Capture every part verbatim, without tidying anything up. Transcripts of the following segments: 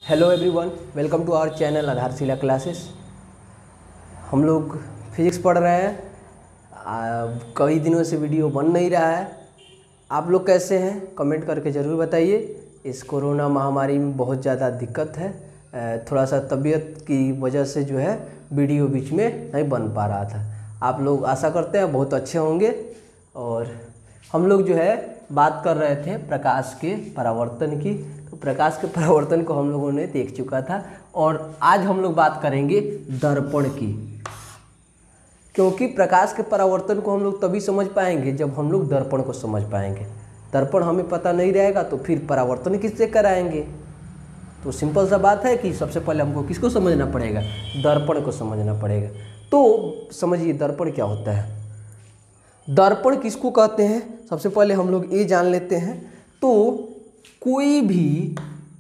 Hello everyone, welcome to our channel Aadharshila classes. हम लोग physics पढ़ रहे हैं। कई दिनों से वीडियो बन नहीं रहा है। आप लोग कैसे हैं कमेंट करके ज़रूर बताइए। इस कोरोना महामारी में बहुत ज़्यादा दिक्कत है, थोड़ा सा तबीयत की वजह से जो है वीडियो बीच में नहीं बन पा रहा था। आप लोग आशा करते हैं बहुत अच्छे होंगे। और हम लोग जो है बात कर रहे थे प्रकाश के परावर्तन की। तो प्रकाश के परावर्तन को हम लोगों ने देख चुका था और आज हम लोग बात करेंगे दर्पण की, क्योंकि प्रकाश के परावर्तन को हम लोग तभी समझ पाएंगे जब हम लोग दर्पण को समझ पाएंगे। दर्पण हमें पता नहीं रहेगा तो फिर परावर्तन किससे कराएंगे। तो सिंपल सा बात है कि सबसे पहले हमको किसको समझना पड़ेगा, दर्पण को समझना पड़ेगा। तो समझिए दर्पण क्या होता है, दर्पण किसको कहते हैं। सबसे पहले हम लोग ये जान लेते हैं। तो कोई भी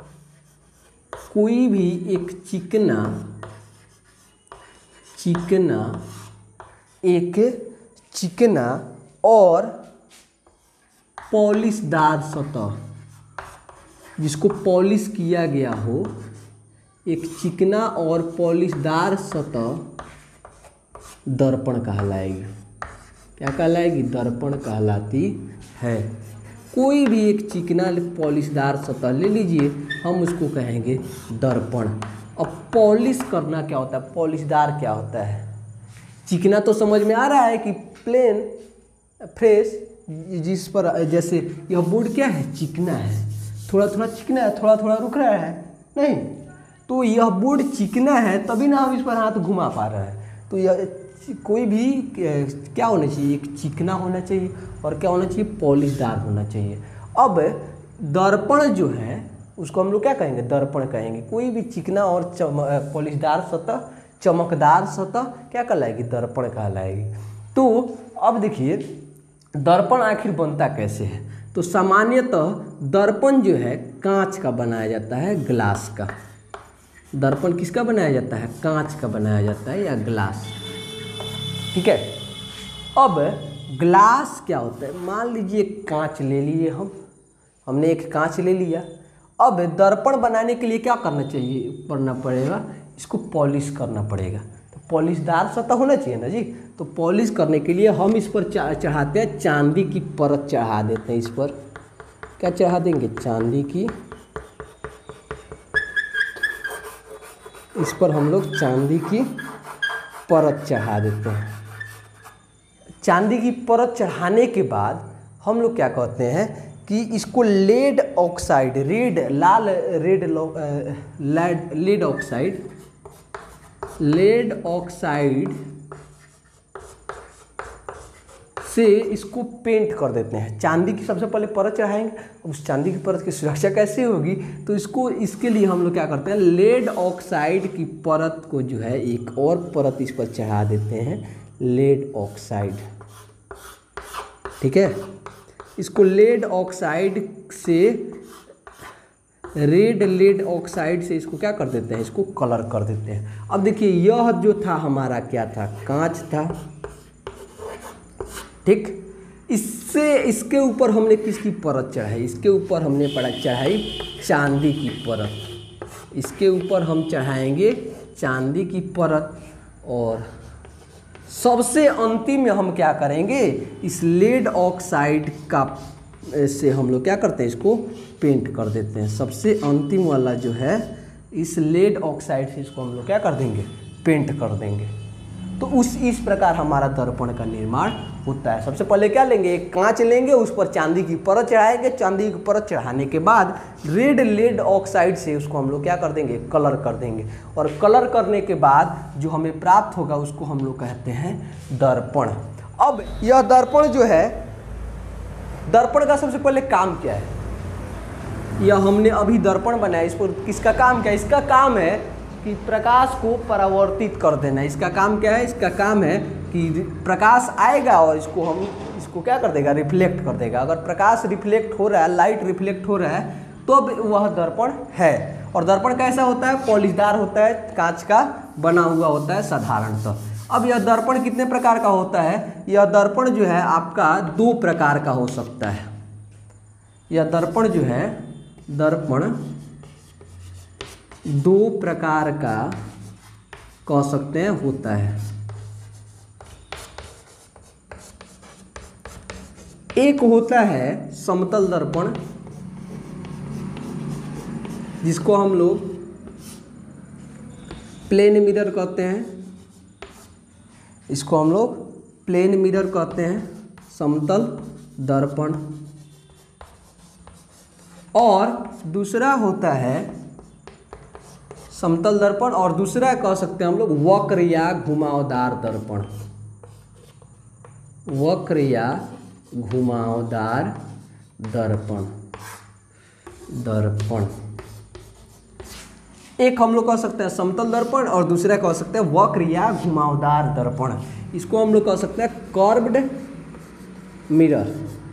कोई भी एक चिकना चिकना एक चिकना और पॉलिशदार सतह, जिसको पॉलिश किया गया हो, एक चिकना और पॉलिशदार सतह दर्पण कहलाएगी। क्या कहलाएगी, दर्पण कहलाती है। कोई भी एक चिकना पॉलिशदार सतह ले लीजिए, हम उसको कहेंगे दर्पण। अब पॉलिश करना क्या होता है, पॉलिशदार क्या होता है। चिकना तो समझ में आ रहा है कि प्लेन फ्रेश, जिस पर जैसे यह बोर्ड क्या है, चिकना है, थोड़ा थोड़ा चिकना है, थोड़ा थोड़ा रुक रहा है नहीं। तो यह बोर्ड चिकना है तभी ना हम इस पर हाथ घुमा पा रहे हैं। तो यह कोई भी क्या होना चाहिए, एक चिकना होना चाहिए और क्या होना चाहिए, पॉलिशदार होना चाहिए। अब दर्पण जो है उसको हम लोग क्या कहेंगे, दर्पण कहेंगे। कोई भी चिकना और पॉलिशदार सतह, चमकदार सतह क्या कहलाएगी, दर्पण कहलाएगी। तो अब देखिए दर्पण आखिर बनता कैसे है। तो सामान्यतः दर्पण जो है कांच का बनाया जाता है, ग्लास का। दर्पण किसका बनाया जाता है, कांच का बनाया जाता है या ग्लास, ठीक है। अब ग्लास क्या होता है, मान लीजिए कांच ले लिए हम हमने एक कांच ले लिया। अब दर्पण बनाने के लिए क्या करना चाहिए, करना पड़ेगा, इसको पॉलिश करना पड़ेगा। तो पॉलिशदार सतह होना चाहिए ना जी। तो पॉलिश करने के लिए हम इस पर चढ़ाते हैं, चांदी की परत चढ़ा देते हैं। इस पर क्या चढ़ा देंगे, चांदी की, इस पर हम लोग चांदी की परत चढ़ा देते हैं। चांदी की परत चढ़ाने के बाद हम लोग क्या कहते हैं कि इसको लेड ऑक्साइड, रेड लाल red lead lead oxide lead oxide से इसको पेंट कर देते हैं। चांदी की सबसे पहले परत चढ़ाएंगे। उस चांदी की परत की सुरक्षा कैसे होगी, तो इसको इसके लिए हम लोग क्या करते हैं, लेड ऑक्साइड की परत को जो है एक और परत इस पर चढ़ा देते हैं, लेड ऑक्साइड, ठीक है। इसको लेड ऑक्साइड से, रेड लेड ऑक्साइड से इसको क्या कर देते हैं, इसको कलर कर देते हैं। अब देखिए यह जो था हमारा क्या था, कांच था, ठीक। इससे इसके ऊपर हमने किसकी परत चढ़ाई, इसके ऊपर हमने पड़ा चढ़ाई चांदी की परत। इसके ऊपर हम चढ़ाएंगे चांदी की परत और सबसे अंतिम में हम क्या करेंगे, इस लेड ऑक्साइड का से हम लोग क्या करते हैं, इसको पेंट कर देते हैं। सबसे अंतिम वाला जो है इस लेड ऑक्साइड से इसको हम लोग क्या कर देंगे, पेंट कर देंगे। तो उस इस प्रकार हमारा दर्पण का निर्माण होता है। सबसे पहले क्या लेंगे, एक कांच लेंगे, उस पर चांदी की परत चढ़ाएंगे। चांदी की परत चढ़ाने के बाद रेड लेड ऑक्साइड से उसको हम लोग क्या कर देंगे, कलर कर देंगे। और कलर करने के बाद जो हमें प्राप्त होगा उसको हम लोग कहते हैं दर्पण। अब यह दर्पण जो है, दर्पण का सबसे पहले काम क्या है, यह हमने अभी दर्पण बनाया, इस पर किसका काम क्या है, इसका काम है कि प्रकाश को परावर्तित कर देना। इसका काम क्या है, इसका काम है कि प्रकाश आएगा और इसको हम इसको क्या कर देगा, रिफ्लेक्ट कर देगा। अगर प्रकाश रिफ्लेक्ट हो रहा है, लाइट रिफ्लेक्ट हो रहा है, तो अब वह दर्पण है। और दर्पण कैसा होता है, पॉलिशदार होता है, कांच का बना हुआ होता है साधारणतः। अब यह दर्पण कितने प्रकार का होता है, यह दर्पण जो है आपका दो प्रकार का हो सकता है। यह दर्पण जो है, दर्पण दो प्रकार का कह सकते हैं होता है। एक होता है समतल दर्पण, जिसको हम लोग प्लेन मिरर कहते हैं। इसको हम लोग प्लेन मिरर कहते हैं, समतल दर्पण। और दूसरा होता है समतल दर्पण, और दूसरा कह सकते हैं हम लोग वक्र या घुमावदार दर्पण। वक्र या घुमावदार दर्पण दर्पण एक हम लोग कह सकते हैं समतल दर्पण, और दूसरा कह सकते हैं वक्र या घुमावदार दर्पण। इसको हम लोग कह सकते हैं कर्व्ड मिरर।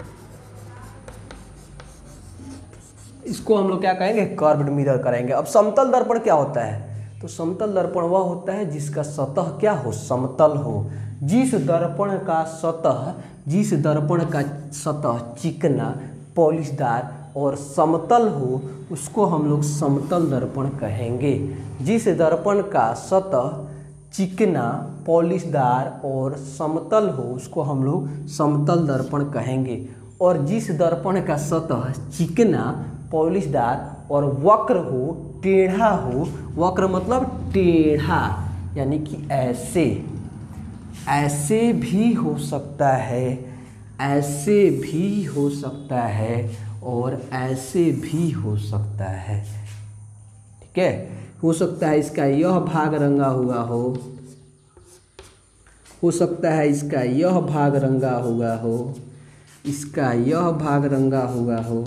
इसको हम लोग क्या कहेंगे, कर्व्ड मिरर करेंगे। अब समतल दर्पण क्या होता है, तो समतल दर्पण वह होता है जिसका सतह क्या हो, समतल हो। जिस दर्पण का सतह जिस दर्पण का सतह चिकना, पॉलिशदार और समतल हो, उसको हम लोग समतल दर्पण कहेंगे। जिस दर्पण का सतह चिकना, पॉलिशदार और समतल हो, उसको हम लोग समतल दर्पण कहेंगे। और जिस दर्पण का सतह चिकना, पॉलिशदार और वक्र हो, टेढ़ा हो, वक्र मतलब टेढ़ा, यानी कि ऐसे ऐसे भी हो सकता है, ऐसे भी हो सकता है, और ऐसे भी हो सकता है। ठीक है, हो सकता है इसका यह भाग रंगा हुआ हो हो सकता है इसका यह भाग रंगा हुआ हो, इसका यह भाग रंगा हुआ हो,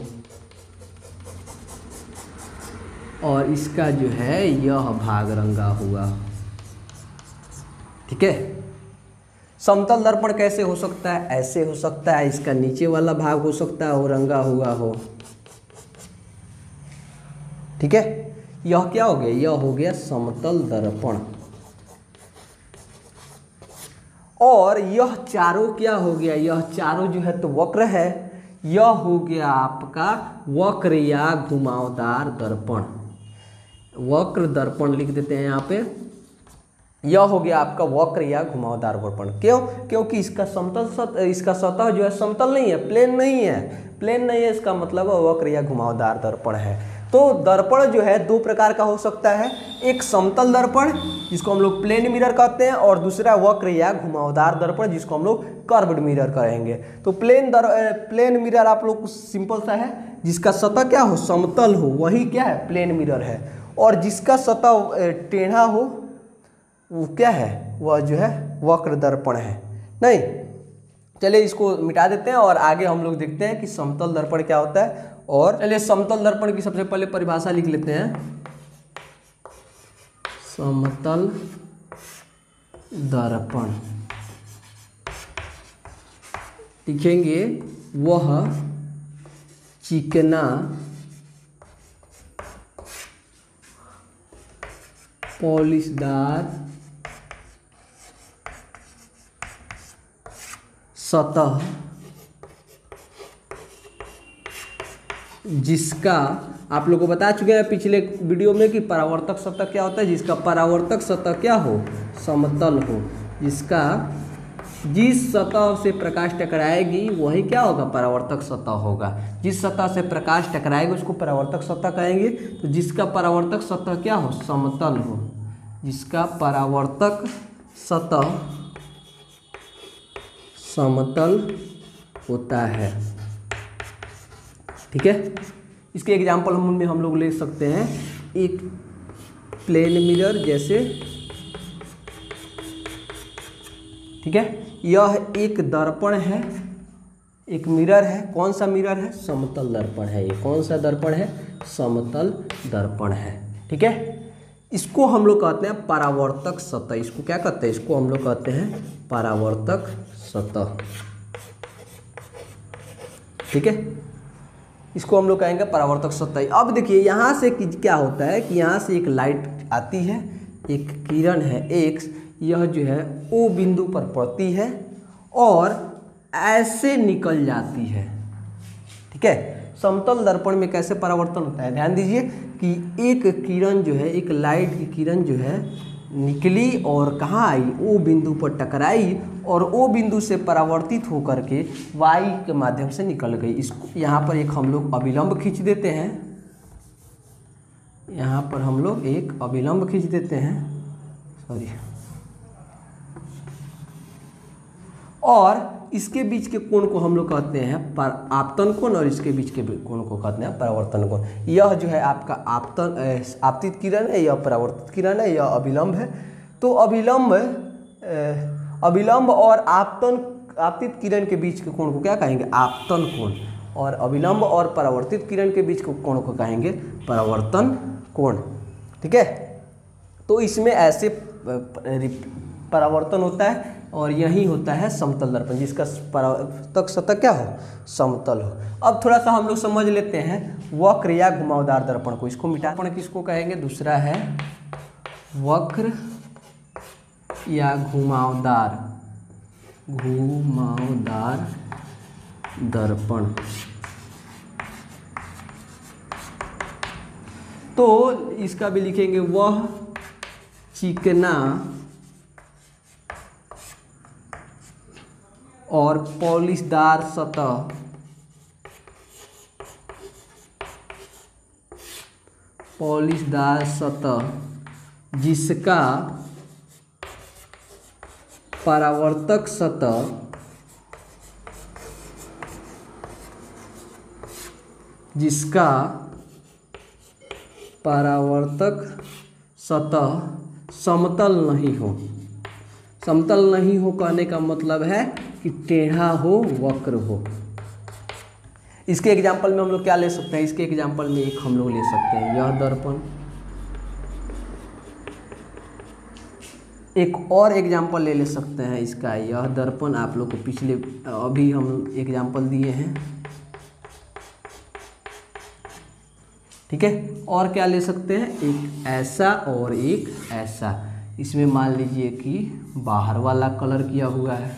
और इसका जो है यह भाग रंगा हुआ। ठीक है, समतल दर्पण कैसे हो सकता है, ऐसे हो सकता है, इसका नीचे वाला भाग हो सकता है वो रंगा हुआ हो। ठीक है, यह क्या हो गया, यह हो गया समतल दर्पण। और यह चारों क्या हो गया, यह चारों जो है तो वक्र है। यह हो गया आपका वक्र या घुमावदार दर्पण। वक्र दर्पण लिख देते हैं यहाँ पे। यह हो गया आपका वक्र या घुमावदार दर्पण। क्यों, क्योंकि इसका समतल सत, इसका सतह जो है समतल नहीं है, प्लेन नहीं है। प्लेन नहीं है, इसका मतलब वक्र या घुमावदार दर्पण है। तो दर्पण जो है दो प्रकार का हो सकता है, एक समतल दर्पण जिसको हम लोग प्लेन मिरर कहते हैं, और दूसरा वक्र या घुमावदार दर्पण जिसको हम लोग कर्व्ड मिरर कहेंगे। तो प्लेन दर प्लेन मिरर आप लोग सिंपल सा है, जिसका सतह क्या हो, समतल हो, वही क्या है, प्लेन मिरर है। और जिसका सतह टेढ़ा हो वो क्या है, वह जो है वक्र दर्पण है। नहीं, चलिए इसको मिटा देते हैं और आगे हम लोग देखते हैं कि समतल दर्पण क्या होता है। और चलिए समतल दर्पण की सबसे पहले परिभाषा लिख लेते हैं। समतल दर्पण लिखेंगे, वह चिकना, पॉलिशदार सतह जिसका आप लोगों को बता चुके हैं पिछले वीडियो में कि परावर्तक सतह क्या होता है, जिसका परावर्तक सतह क्या हो, समतल हो। जिसका जिस सतह से प्रकाश टकराएगी वही क्या होगा, परावर्तक सतह होगा। जिस सतह से प्रकाश टकराएगी उसको परावर्तक सतह कहेंगे। तो जिसका परावर्तक सतह क्या हो, समतल हो। जिसका परावर्तक सतह समतल होता है। ठीक है, इसके एग्जाम्पल हम में हम लोग ले सकते हैं, एक प्लेन मिरर जैसे। ठीक है, यह एक दर्पण है, एक मिरर है। कौन सा मिरर है, समतल दर्पण है। ये कौन सा दर्पण है, समतल दर्पण है। ठीक है, इसको हम लोग कहते हैं परावर्तक सतह। इसको क्या कहते हैं, इसको हम लोग कहते हैं परावर्तक सतह। ठीक है, इसको हम लोग कहेंगे परावर्तक सतह। अब देखिए यहाँ से क्या होता है कि यहाँ से एक लाइट आती है, एक किरण है एक्स, यह जो है ओ बिंदु पर पड़ती है और ऐसे निकल जाती है। ठीक है, समतल दर्पण में कैसे परावर्तन होता है, ध्यान दीजिए कि एक किरण जो है, एक लाइट की किरण जो है निकली और कहाँ आई, ओ बिंदु पर टकराई और ओ बिंदु से परावर्तित होकर के वाई के माध्यम से निकल गई। इसको यहाँ पर एक हम लोग अभिलंब खींच देते हैं, यहाँ पर हम लोग एक अभिलंब खींच देते हैं, सॉरी, और इसके बीच के कोण को हम लोग कहते हैं पर आपतन कोण और इसके बीच के कोण को कहते हैं परावर्तन कोण। यह जो है आपका आपतन आपतित किरण है, यह परावर्तित किरण है, यह अभिलंब है। तो अभिलंब अभिलंब और आपतन आपतित किरण के बीच के कोण को क्या कहेंगे, आपतन कोण, और अभिलंब और परावर्तित किरण के बीच के कोण को कहेंगे परावर्तन कोण। ठीक है, तो इसमें ऐसे परावर्तन होता है और यही होता है समतल दर्पण, जिसका परावर्तक सतह क्या हो, समतल हो। अब थोड़ा सा हम लोग समझ लेते हैं वक्र या घुमावदार दर्पण को। इसको मिटा दर्पण किसको कहेंगे, दूसरा है वक्र या घुमावदार घुमावदार दर्पण। तो इसका भी लिखेंगे वह चिकना और पॉलिशदार सतह पॉलिशदार सतह जिसका परावर्तक सतह जिसका परावर्तक सतह समतल नहीं हो। समतल नहीं हो कहने का मतलब है कि टेढ़ा हो, वक्र हो। इसके एग्जाम्पल में हम लोग क्या ले सकते हैं, इसके एग्जाम्पल में एक हम लोग ले सकते हैं यह दर्पण। एक और एग्जाम्पल ले ले सकते हैं इसका, यह दर्पण। आप लोग को पिछले अभी हम एग्जाम्पल दिए हैं। ठीक है, और क्या ले सकते हैं, एक ऐसा और एक ऐसा। इसमें मान लीजिए कि बाहर वाला कलर किया हुआ है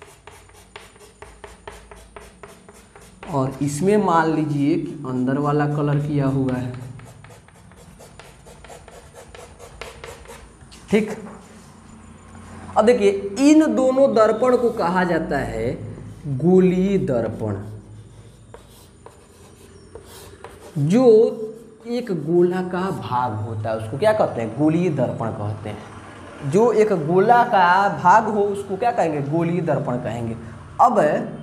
और इसमें मान लीजिए कि अंदर वाला कलर किया हुआ है। ठीक, अब देखिए इन दोनों दर्पण को कहा जाता है गोलीय दर्पण। जो एक गोला का भाग होता है उसको क्या कहते हैं, गोलीय दर्पण कहते हैं। जो एक गोला का भाग हो उसको क्या कहेंगे, गोलीय दर्पण कहेंगे। अब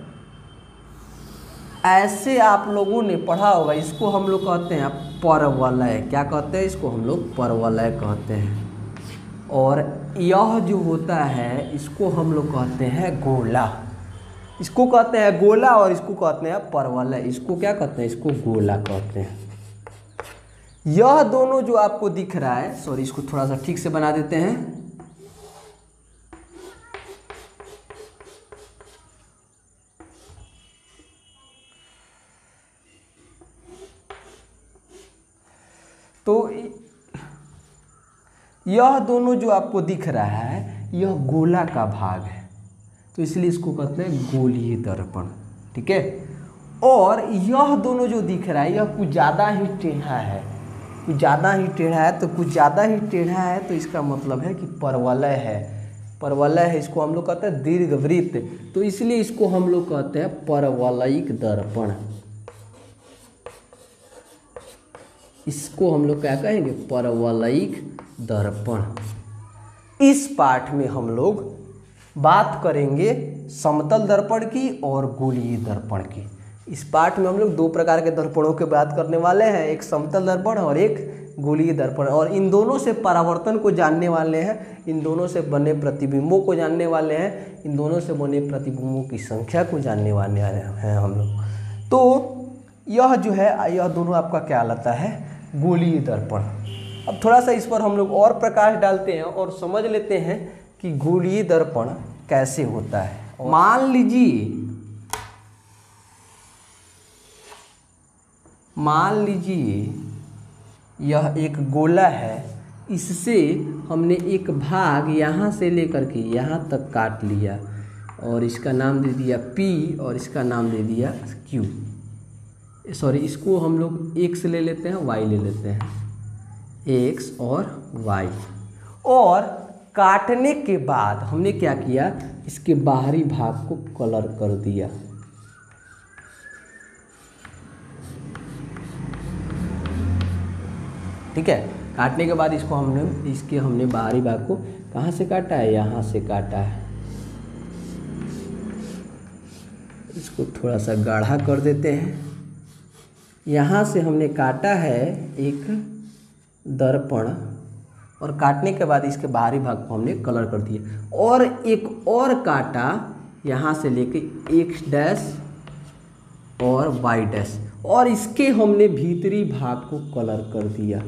ऐसे आप लोगों ने पढ़ा होगा, इसको हम लोग कहते हैं परवलय। क्या कहते हैं, इसको हम लोग परवलय कहते हैं। और यह जो होता है इसको हम लोग कहते हैं गोला। इसको कहते हैं गोला और इसको कहते हैं परवलय। इसको क्या कहते हैं, इसको गोला कहते हैं। यह दोनों जो आपको दिख रहा है, सॉरी इसको थोड़ा सा ठीक से बना देते हैं। तो यह दोनों जो आपको दिख रहा है यह गोला का भाग है, तो इसलिए इसको कहते हैं गोलीय दर्पण। ठीक है, और यह दोनों जो दिख रहा है यह कुछ ज़्यादा ही टेढ़ा है, कुछ ज़्यादा ही टेढ़ा है। तो कुछ ज़्यादा ही टेढ़ा है तो इसका मतलब है कि परवलय है, परवलय है। इसको हम लोग कहते हैं दीर्घवृत्त, तो इसलिए इसको हम लोग कहते हैं परवलयिक दर्पण। इसको हम लोग क्या कहेंगे, परवलयिक दर्पण। इस पाठ में हम लोग बात करेंगे समतल दर्पण की और गोलीय दर्पण की। इस पाठ में हम लोग दो प्रकार के दर्पणों की बात करने वाले हैं, एक समतल दर्पण और एक गोलीय दर्पण। और इन दोनों से परावर्तन को जानने वाले हैं, इन दोनों से बने प्रतिबिंबों को जानने वाले हैं, इन दोनों से बने प्रतिबिंबों की संख्या को जानने वाले हैं हम लोग। तो यह जो है यह दोनों आपका क्या लाता है, गोलीय दर्पण। अब थोड़ा सा इस पर हम लोग और प्रकाश डालते हैं और समझ लेते हैं कि गोलीय दर्पण कैसे होता है। मान लीजिए मान लीजिए यह एक गोला है, इससे हमने एक भाग यहाँ से लेकर के यहाँ तक काट लिया और इसका नाम दे दिया P और इसका नाम दे दिया Q। सॉरी इसको हम लोग एक्स ले लेते हैं, वाई ले लेते हैं, एक्स और वाई। और काटने के बाद हमने क्या किया, इसके बाहरी भाग को कलर कर दिया। ठीक है, काटने के बाद इसको हमने इसके हमने बाहरी भाग को कहाँ से काटा है, यहाँ से काटा है। इसको थोड़ा सा गाढ़ा कर देते हैं। यहाँ से हमने काटा है एक दर्पण, और काटने के बाद इसके बाहरी भाग को हमने कलर कर दिया। और एक और काटा यहाँ से लेके एक्स डैश और वाई डैश, और इसके हमने भीतरी भाग को कलर कर दिया।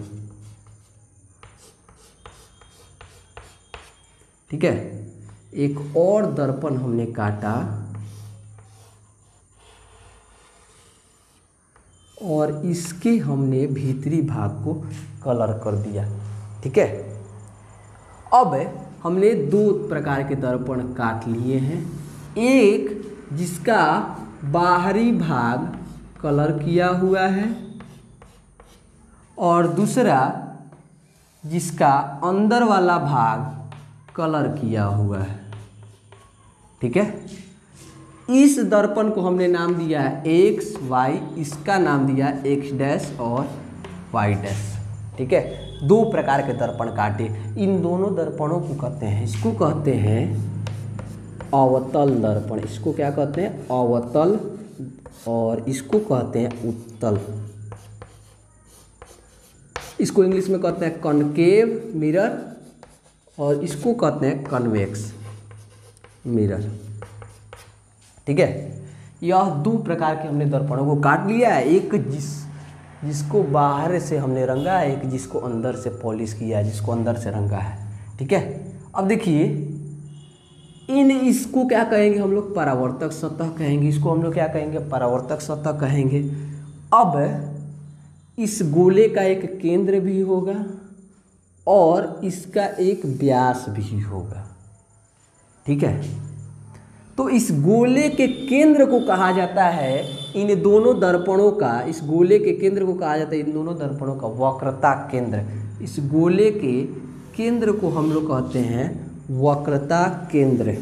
ठीक है, एक और दर्पण हमने काटा और इसके हमने भीतरी भाग को कलर कर दिया। ठीक है, अब हमने दो प्रकार के दर्पण काट लिए हैं, एक जिसका बाहरी भाग कलर किया हुआ है और दूसरा जिसका अंदर वाला भाग कलर किया हुआ है। ठीक है, इस दर्पण को हमने नाम दिया है एक्स वाई, इसका नाम दिया है एक्स डैश और वाई डैश। ठीक है, दो प्रकार के दर्पण काटे। इन दोनों दर्पणों को कहते हैं, इसको कहते हैं अवतल दर्पण, इसको क्या कहते हैं, अवतल, और इसको कहते हैं उत्तल। इसको इंग्लिश में कहते हैं कॉनकेव मिरर और इसको कहते हैं कन्वेक्स मिरर। ठीक है, यह दो प्रकार के हमने दर्पणों को काट लिया है, एक जिस जिसको बाहर से हमने रंगा है, एक जिसको अंदर से पॉलिश किया है, जिसको अंदर से रंगा है। ठीक है, अब देखिए इन इसको क्या कहेंगे हम लोग, परावर्तक सतह कहेंगे। इसको हम लोग क्या कहेंगे, परावर्तक सतह कहेंगे। अब इस गोले का एक केंद्र भी होगा और इसका एक व्यास भी होगा। ठीक है, तो इस गोले के केंद्र को कहा जाता है, इन दोनों दर्पणों का, इस गोले के केंद्र को कहा जाता है इन दोनों दर्पणों का वक्रता केंद्र। इस गोले के केंद्र को हम लोग कहते हैं वक्रता केंद्र।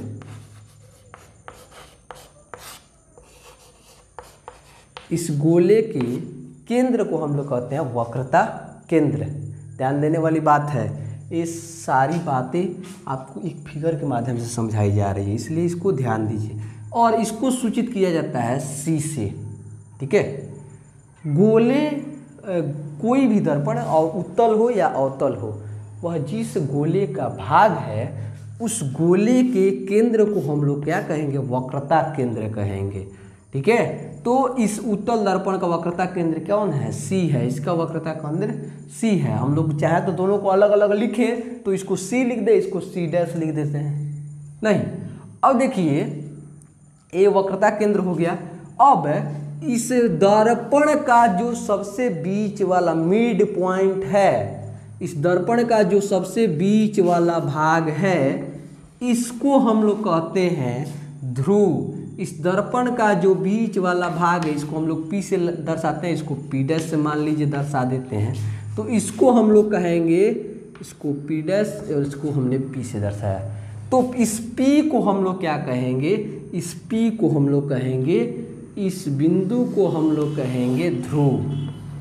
इस गोले के केंद्र को हम लोग कहते हैं वक्रता केंद्र। ध्यान देने वाली बात है, ये सारी बातें आपको एक फिगर के माध्यम से समझाई जा रही है, इसलिए इसको ध्यान दीजिए। और इसको सूचित किया जाता है सी से। ठीक है, गोले कोई भी दर्पण और उत्तल हो या अवतल हो, वह जिस गोले का भाग है उस गोले के केंद्र को हम लोग क्या कहेंगे, वक्रता केंद्र कहेंगे। ठीक है, तो इस उत्तल दर्पण का वक्रता केंद्र कौन है, सी है। इसका वक्रता केंद्र सी है। हम लोग चाहे तो दोनों को अलग अलग लिखें, तो इसको सी लिख दे, इसको सी डैश लिख देते हैं। नहीं, अब देखिए ये वक्रता केंद्र हो गया। अब इस दर्पण का जो सबसे बीच वाला मिड पॉइंट है, इस दर्पण का जो सबसे बीच वाला भाग है, इसको हम लोग कहते हैं ध्रुव। इस दर्पण का जो बीच वाला भाग है, इसको हम लोग पी से दर्शाते हैं, इसको पी डैश से मान लीजिए दर्शा देते हैं, तो इसको हम लोग कहेंगे, इसको पी डैश और इसको हमने पी से दर्शाया, तो इस पी को हम लोग क्या कहेंगे, इस पी को हम लोग कहेंगे, इस बिंदु को हम लोग कहेंगे ध्रुव।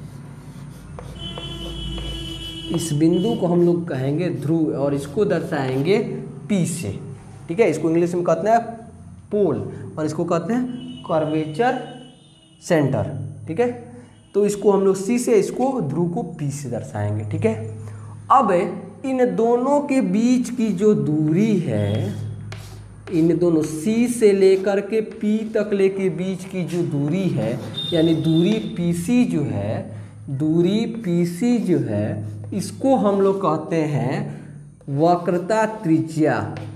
इस बिंदु को हम लोग कहेंगे ध्रुव और इसको दर्शाएंगे पी से। ठीक है, इसको इंग्लिश में कहते हैं पोल और इसको कहते हैं कर्वेचर सेंटर। ठीक है, तो इसको हम लोग सी से, इसको ध्रुव को पी से दर्शाएंगे। ठीक है, अब इन दोनों के बीच की जो दूरी है, इन दोनों सी से लेकर के पी तक ले के बीच की जो दूरी है, यानी दूरी पी सी जो है, दूरी पी सी जो है, इसको हम लोग कहते हैं वक्रता त्रिज्या।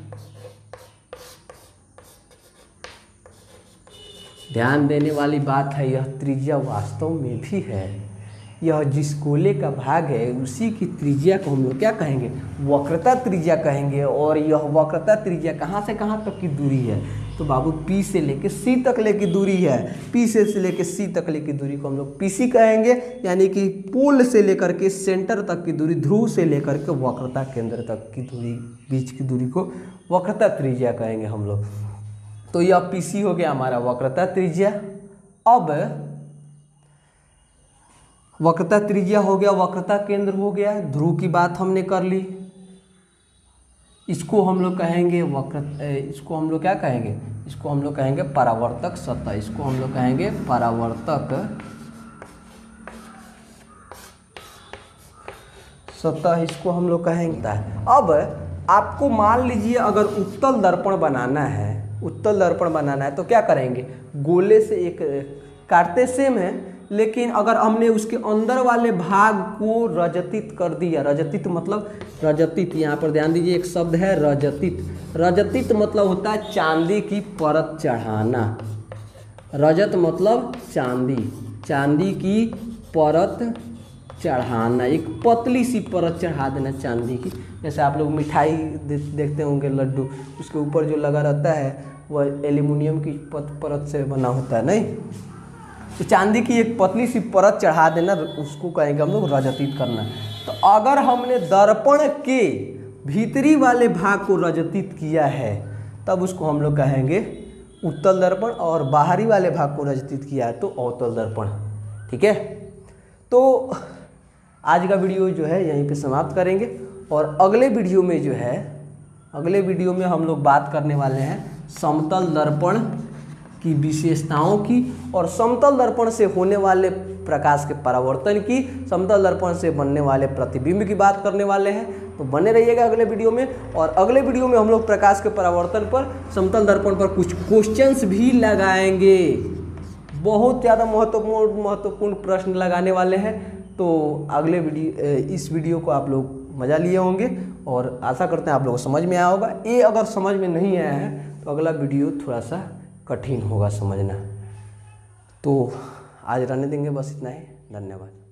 ध्यान देने वाली बात है, यह त्रिज्या वास्तव में भी है। यह जिस गोले का भाग है उसी की त्रिज्या को हम लोग क्या कहेंगे, वक्रता त्रिज्या कहेंगे। और यह वक्रता त्रिज्या कहाँ से कहाँ तक की दूरी है, तो बाबू पी से लेके सी तक ले की दूरी है, पी से से लेके सी तक ले की दूरी को हम लोग पीसी कहेंगे, यानी कि पोल से लेकर के सेंटर तक की दूरी, ध्रुव से लेकर के वक्रता केंद्र तक की दूरी, बीच की दूरी को वक्रता त्रिज्या कहेंगे हम लोग। तो यह पीसी हो गया हमारा वक्रता त्रिज्या। अब वक्रता त्रिज्या हो गया, वक्रता केंद्र हो गया, ध्रुव की बात हमने कर ली। इसको हम लोग कहेंगे वक्र, इसको हम लोग क्या कहेंगे, इसको हम लोग कहेंगे परावर्तक सतह, इसको हम लोग कहेंगे परावर्तक सतह, इसको हम लोग कहेंगे। अब आपको मान लीजिए अगर उत्तल दर्पण बनाना है, उत्तल दर्पण बनाना है तो क्या करेंगे, गोले से एक काटते सेम है, लेकिन अगर हमने उसके अंदर वाले भाग को रजतित कर दिया, रजतित मतलब रजतित, यहाँ पर ध्यान दीजिए एक शब्द है रजतित, रजतित मतलब होता है चांदी की परत चढ़ाना, रजत मतलब चांदी, चांदी की परत चढ़ाना, एक पतली सी परत चढ़ा देना चांदी की। जैसे आप लोग मिठाई दे, देखते होंगे लड्डू, उसके ऊपर जो लगा रहता है वह एल्युमिनियम की परत से बना होता है, नहीं, तो चांदी की एक पतली सी परत चढ़ा देना, उसको कहेंगे हम लोग रजतित करना। तो अगर हमने दर्पण के भीतरी वाले भाग को रजतित किया है तब उसको हम लोग कहेंगे उत्तल दर्पण, और बाहरी वाले भाग को रजतित किया है तो अवतल दर्पण। ठीक है, तो आज का वीडियो जो है यहीं पे समाप्त करेंगे, और अगले वीडियो में जो है, अगले वीडियो में हम लोग बात करने वाले हैं समतल दर्पण की विशेषताओं की, और समतल दर्पण से होने वाले प्रकाश के परावर्तन की, समतल दर्पण से बनने वाले प्रतिबिंब की बात करने वाले हैं। तो बने रहिएगा अगले वीडियो में, और अगले वीडियो में हम लोग प्रकाश के परावर्तन पर, समतल दर्पण पर कुछ क्वेश्चंस भी लगाएंगे, बहुत ज़्यादा महत्वपूर्ण महत्वपूर्ण प्रश्न लगाने वाले हैं। तो अगले वीडियो, इस वीडियो को आप लोग मज़ा लिए होंगे, और आशा करते हैं आप लोगों को समझ में आया होगा। ये अगर समझ में नहीं आया है तो अगला वीडियो थोड़ा सा कठिन होगा समझना। तो आज रहने देंगे, बस इतना ही, धन्यवाद।